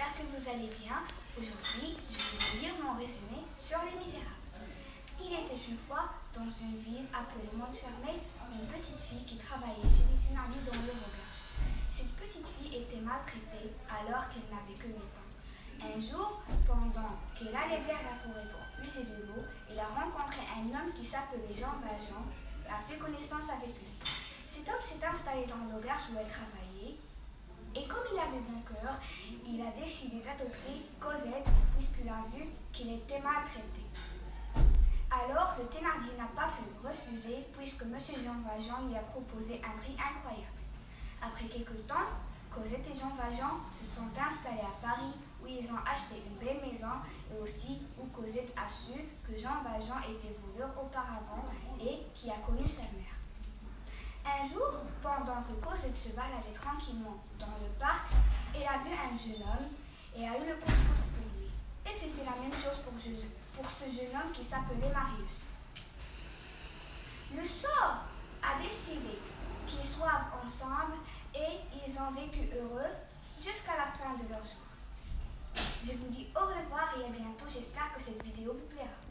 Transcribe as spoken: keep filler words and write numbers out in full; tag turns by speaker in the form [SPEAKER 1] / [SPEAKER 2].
[SPEAKER 1] j'espère que vous allez bien. Aujourd'hui, je vais vous lire mon résumé sur Les Misérables. Il était une fois, dans une ville appelée Montfermeil, une petite fille qui travaillait chez les Thénardier dans le Roberge. Cette petite fille était maltraitée alors qu'elle n'avait que huit ans. Un jour, pendant qu'elle allait vers la forêt pour puiser de l'eau, elle a rencontré un homme qui s'appelait Jean Valjean, a fait connaissance avec lui. Cet homme s'est installé dans l'auberge où elle travaillait. Et comme il avait bon cœur, il a décidé d'adopter Cosette puisqu'il a vu qu'elle était maltraitée. Alors, le Thénardier n'a pas pu refuser puisque M. Jean Valjean lui a proposé un prix incroyable. Après quelque temps, Cosette et Jean Valjean se sont installés à Paris où ils ont acheté une belle maison et aussi où Cosette a su que Jean Valjean était voleur auparavant et qui a connu sa mère. Un jour, pendant que Cosette se baladait tranquillement dans le parc, elle a vu un jeune homme et a eu le coup de foudre pour lui. Et c'était la même chose pour, pour ce jeune homme qui s'appelait Marius. Le sort a décidé qu'ils soient ensemble et ils ont vécu heureux jusqu'à la fin de leur jour. Je vous dis au revoir et à bientôt. J'espère que cette vidéo vous plaira.